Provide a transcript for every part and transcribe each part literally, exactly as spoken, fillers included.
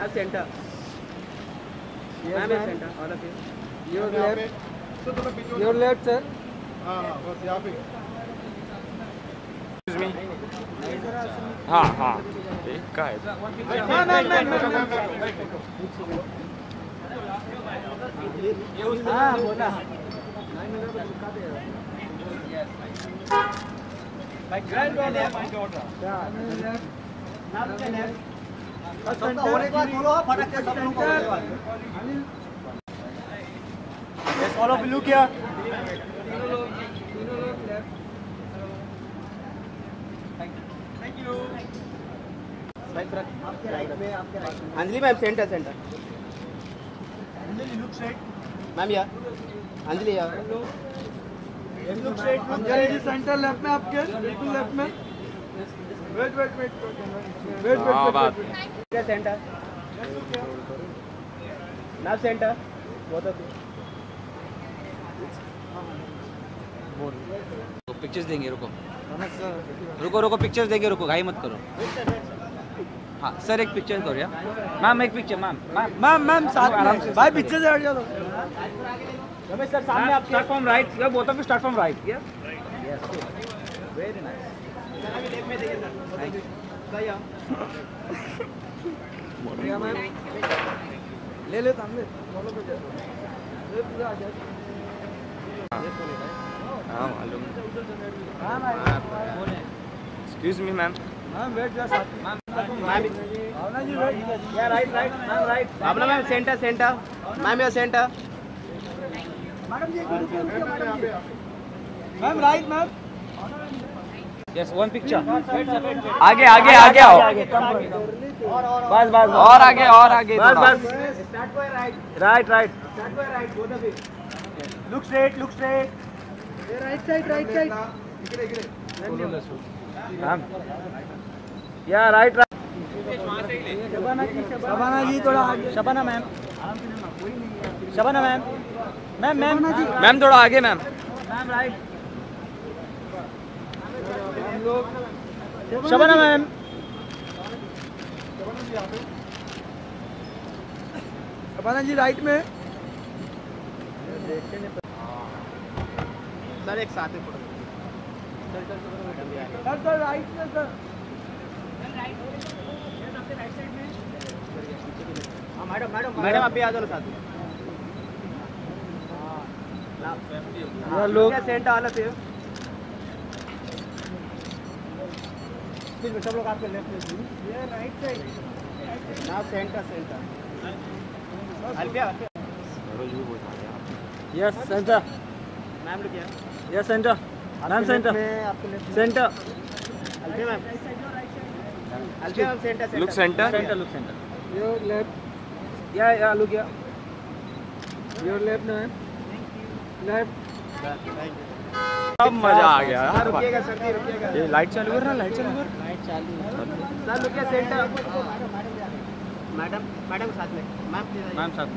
center. Yes, Ma'am, ma'am. center. All of you. Your left. Your left, sir. हाँ हाँ बस यहाँ पे। हाँ हाँ एक का है Ma'am, ma'am, ma'am, ma'am. हाँ बोला। Yes, all of you look here. आपके राइट में, आपके राइट में। Anjali ma'am centre centre. Anjali, look straight. Ma'am यार, अंजलि यार। Yes, look straight. Look Anjali ji straight. Centre left में आपके, बिल्कुल लेफ्ट में। वेट वेट वेट वेट हाँ वेट बात centre centre. Yes, look here. Ma'am centre. बहुत अच्छे। तो पिक्चर्स देंगे, रुको रुको रुको पिक्चर्स देंगे, रुको घाई मत करो। हाँ सर एक पिक्चर करो यार। मैम एक पिक्चर मैम मैम मैम साथ आराम से में भाई पीछे से हट जाओ। रमेश सर सामने आपके। स्टार्ट फ्रॉम राइट, या both of you start from right. Yes very nice. Left में देखिए सर। सही है। मैम ले ले सामने फॉलो कर जाओ। ये पूरा आ जाए। हाँ मालूम हाँ ma'am excuse me ma'am ma'am wait जा साथ में। Ma'am Bhavna ji wait. Yeah right right ma'am right. Bhavna ma'am centre centre. Ma'am yeah centre. Madam ji ma'am right ma'am. Yes one picture. आगे आगे आगे आओ बस बस और आगे और आगे बस थोड़ा। बस start by right. Right right. Start by right both of you. Look straight. Look straight. Right side right side. इकडे इकडे. Ma'am yeah right right. Shabana ji Shabana ji थोड़ा आगे। Shabana ma'am Shabana ma'am ma'am ma'am ma'am थोड़ा आगे ma'am ma'am right. Shabana ma'am Shabana ji right में। Sir एक साथ में फोटो। सर सर राइट में सर। हाँ मैडम मैडम मैडम आप भी आ जाओ साथ में। हाँ लोग सेंटर ऑल ऑफ यू। सब लोग आपके लेफ्ट में। ये right side. Now centre centre. Alfiya yes centre. Ma'am लोग क्या? यस सेंटर मैम सेंटर आपके left centre Alfiya ma'am. Alfiya ma'am centre centre. Look centre centre look centre your left. Yeah yeah look या your left ma'am. Left. अब मजा आ गया हाँ रुकिएगा sir जी रुकिएगा। ये light चालू कर ना लाइट चालू कर सर रुकिए सेंटर। मैडम मैडम साथ में। मैम मैम साहब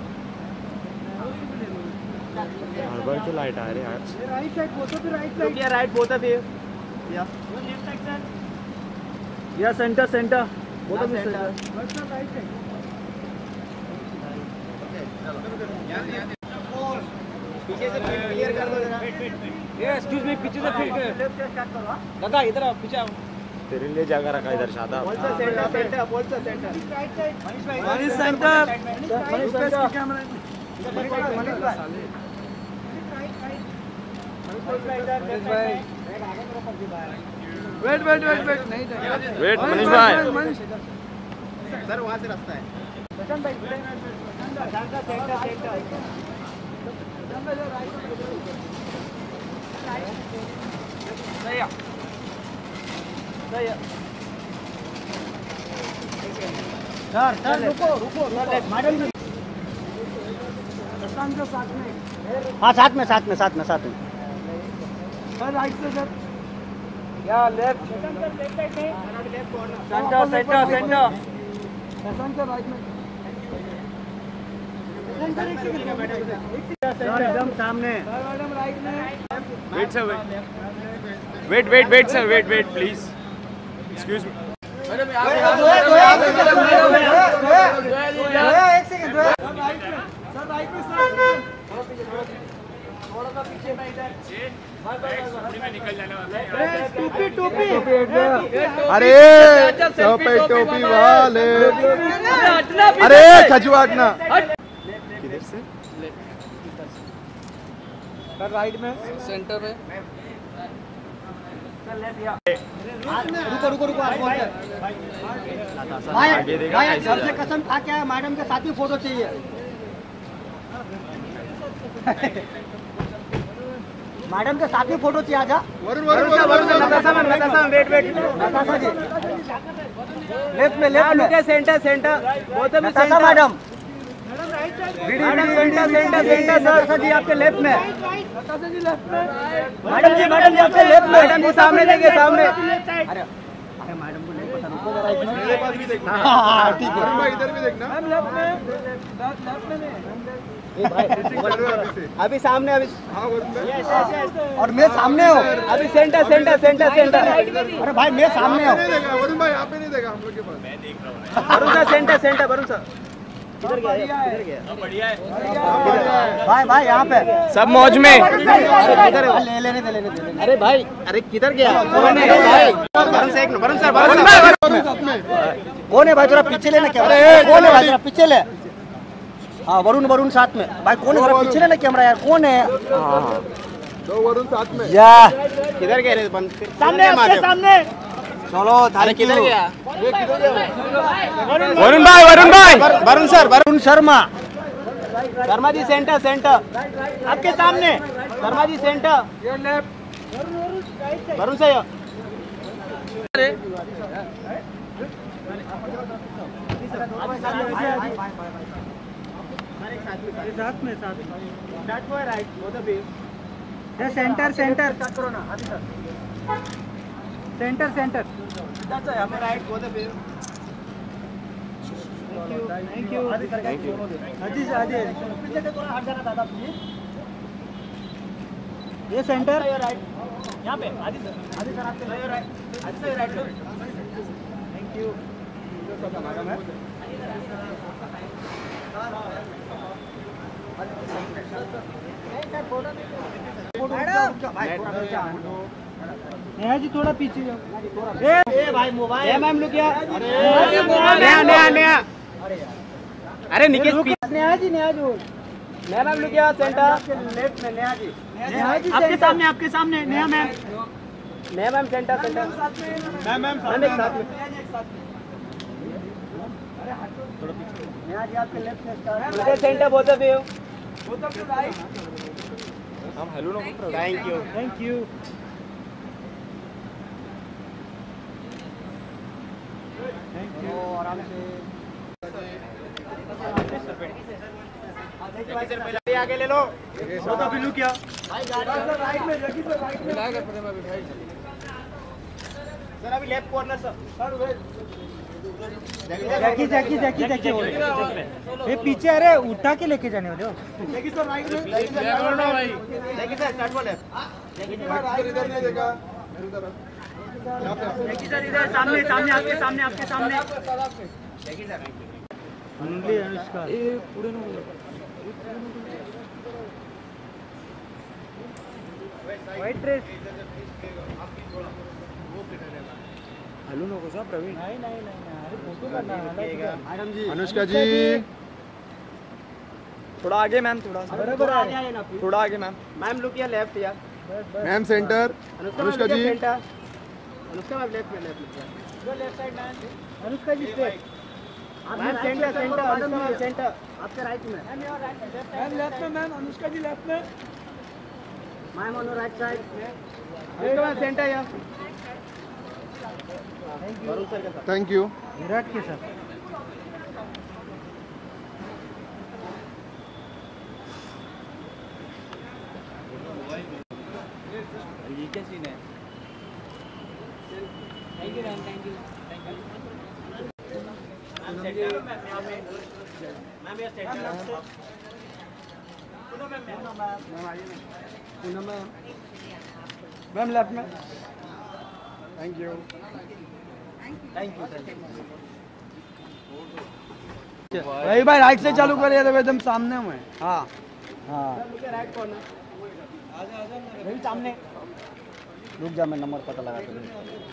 हड़बड़ के लाइट आ रहे यार right side both of right side. रुकिए right both of you. Yeah yeah centre centre both of you centre. Centre. Left right side. पीछे से क्लियर कर दो जरा। ये एक्सक्यूज मी पीछे से फिर लेफ्ट से स्टार्ट करो। हाँ दादा इधर आओ पीछे आओ। तेरे लिए जगह रखा इधर शादा बोल सर सेंटर सेंटर बोल sir centre. Right side. Manish भाई Manish centre. Manish centre camera. Manish भाई मनीष भाई। वेट वेट वेट वेट नहीं वेट मनीष भाई मनीष सर वहाँ से रास्ता है। प्रशांत भाई प्रशांत का सेंटर सेंटर। सही है सही है। सर सर रुको रुको मैडम प्रशांत के साथ में। हाँ साथ में साथ में साथ में साथ में। सर राइट से sir. Yeah left centre centre centre centre Prashant के राइट में। एकदम सामने। सर मैडम राइट में। Wait sir wait wait wait wait sir wait wait please excuse me एक सेकंड टोपी टोपी अरे टोपी टोपी वाले अरे खजुआ हटना किधर से राइट में सेंटर में रुको रुको रुको आगे देखा भाई कैसे सबसे कसम खा के आया मैडम के साथ ही फोटो चाहिए मैडम के साथ ही फोटो चाहिए आजा Varun Varun Varun Natasha ma'am Natasha ma'am wait wait Natasha ji left में लेफ्ट में सेंटर सेंटर बहुत Natasha madam madam centre centre centre Natasha ji आपके लेफ्ट में मैडम जी मैडम जी आपके लेफ्ट में मैडम जी सामने देखिए सामने अरे अरे मैडम को नहीं पता रुको जरा इसमें मेरे पास भी देखना हाँ ठीक है वरुण भाई इधर भी देखना अभी सामने अभी हाँ वरुण भाई और मैं सामने हूँ अभी सेंटर सेंटर सेंटर सेंटर अरे भाई मैं सामने हूँ नहीं देखा वरुण भाई यहाँ पे नहीं देखा हम लोग के पास Varun sir centre centre Varun sir किधर गया किधर गया भाई भाई यहाँ पे सब मौज में ले लेने दे लेने दे अरे भाई अरे किधर गया कौन है भाई वरुण से एक वरुण सर वरुण कौन है भाई थोड़ा पीछे लेना कैमरा कौन है भाई थोड़ा पीछे ले हाँ वरुण वरुण साथ में भाई कौन है थोड़ा पीछे लेना कैमरा यार कौन है दो वरुण साथ में या किधर गए रे बंद सामने आपके सामने चलो अरे किधर गया वरुण भाई वरुण भाई Varun sir Varun Sharma Sharma ji centre centre आपके सामने शर्मा जी सेंटर वरुण सर साथ में साथ में That way right, both of you. Centre centre centre centre That's why हमें right, both of you. Thank you thank you अजी आजी पीछे से थोड़ा हट जाना दादा प्लीज ये सेंटर Right. यहाँ पे आदि सर आदि सर आपके right. Aadi sir right. Thank you Neha ji थोड़ा पीछे जाओ ए भाई मोबाइल ए मैम लुक यार नया नया नया अरे निकेश नेहा जी नेहा जी नया मैम लुक यार सेंटर लेफ्ट में नेहा जी नेहा जी आपके सामने आपके सामने नया मैम नया ma'am centre centre ma'am ma'am साथ में नेहा जी आपके लेफ्ट में start centre both of you हम hello no thank you thank you thank you आराम से आगे ले लो क्या सर अभी left corner sir Jackie Jackie Jackie Jackie बोल ये पीछे अरे उठा के लेके जाने वाले हो जैकी सर राइट में जैकी सर स्टार्ट बोले इधर नहीं देखा मेरी तरफ यहाँ पे जैकी सर इधर सामने सामने आपके सामने आपके सामने Jackie sir only Anushka white dress hello no को प्रवीण नहीं नहीं नहीं अरे फोटो करना है मैडम जी अनुष्का जी थोड़ा आगे मैम थोड़ा सा बराबर आ जाए ना थोड़ा आगे ma'am ma'am look yeah left yeah ma'am centre Anushka ji centre Anushka ma'am left में लेफ्ट में left side ma'am Anushka ji straight ma'am centre centre Anushka ma'am centre आपके राइट में मैम लेफ्ट में मैम अनुष्का जी लेफ्ट में ma'am on right side Anushka ma'am centre yeah Varun sir के साथ thank you Virat के साथ ये क्या सीन है thank you ma'am thank you thank you ma'am यहाँ पे मैम ये सेंटर सुनो मैम मैम आइए पूनम मैम मैम लेफ्ट में thank you thank you thank you भाई भाई राइट से चालू करिए तो एकदम सामने में। हाँ हाँ यही सामने रुक जा, मैं नंबर पता लगा दूँ।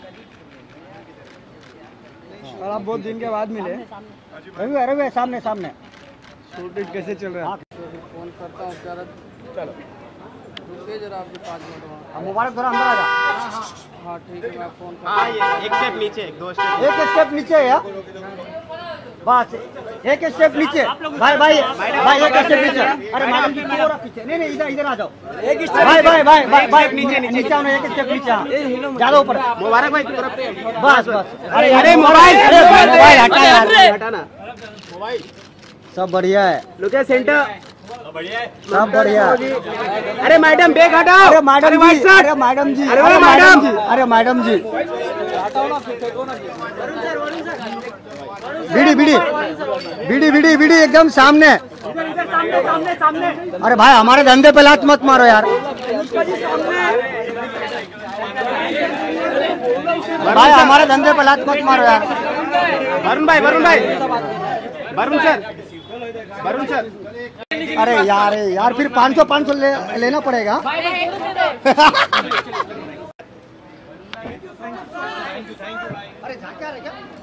और आप बहुत दिन के बाद मिले। रवि भाई, रवि भाई, सामने सामने। शूटिंग कैसे चल रहा है? फोन करता हूँ जरा, चलो रुकिए जरा आपके पाँच मिनट वहाँ। अब मुबारक थोड़ा अंदर आ जा। हाँ ठीक है, मैं फोन हाँ ये एक स्टेप नीचे एक दो स्टेप एक स्टेप नीचे है यार, बस एक स्टेप नीचे। भाई भाई भाई एक स्टेप नीचे। अरे मैडम जी थोड़ा पीछे, नहीं नहीं इधर इधर आ जाओ। एक स्टेप भाई भाई भाई भाई भाई नीचे नीचे आओ ना, एक स्टेप नीचे आओ, ज्यादा ऊपर। मुबारक भाई तरफ बस बस। अरे अरे मोबाइल अरे मोबाइल हटा यार, हटाना मोबाइल। सब बढ़िया है, लुक एट सेंटर सब बढ़िया। अरे मैडम बैग हटाओ। अरे मैडम जी, अरे मैडम जी, अरे मैडम जी, अरे मैडम जी, बीड़ी बीड़ी बीड़ी बीड़ी बीड़ी एकदम सामने। सामने सामने अरे भाई हमारे धंधे पे लात मत मारो यार। भाई हमारे धंधे पे लात मत मारो यार। वरुण भाई वरुण भाई वरुण सर वरुण सर अरे यार यार फिर पाँच सौ पाँच सौ ले, लेना पड़ेगा। अरे